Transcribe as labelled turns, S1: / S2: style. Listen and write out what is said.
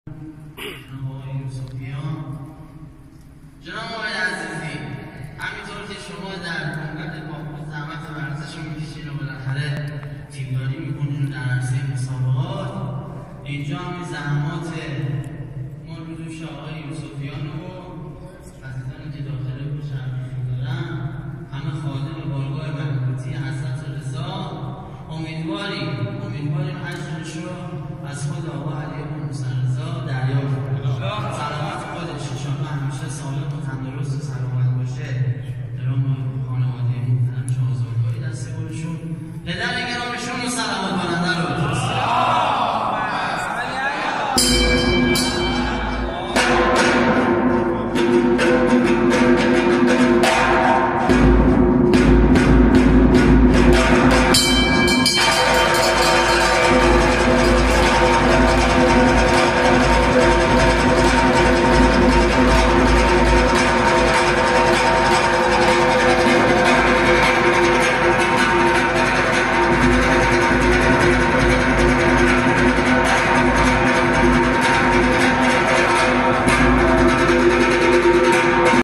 S1: آقای یوسفیان، جناب آقای عزیزی، همینطور که شما در کنگرد باکو زحمت ورزش رو میکشین و بالاخره تیمداری میکنین در عرصه مسابقات، اینجا هم زحمات ما رو دوش آقای یوسفیان و عزیزانی که داخل گوش حرفشون دارن، همه خادم بارگاه ملکوتی حضرت رضا، امیدواریم اجرش رو از خود آقا علی بن موسی رضا دریافت کنیم. سلامت خودش انشاءالله همیشه سالم و تندرست و سلامت باشه. درام خانواده محترم شاهزادگاهی دست خودشون، پدر گرامیشون و سلامت بلنده رو